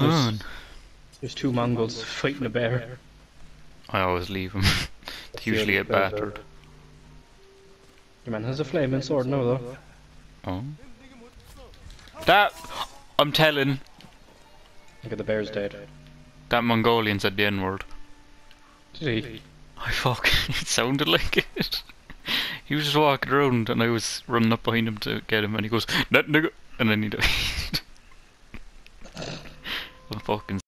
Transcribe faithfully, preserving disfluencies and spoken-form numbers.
on? There's, there's two Mongols fighting a bear. I always leave them. They the usually other get bears battered. Your man has a flaming sword now, though. Oh. That... I'm telling. Look at the bear's dead. That Mongolian said the N-word. Did he? I fuck. It sounded like it. He was just walking around and I was running up behind him to get him and he goes, "That nigga," and then he died. I'm fucking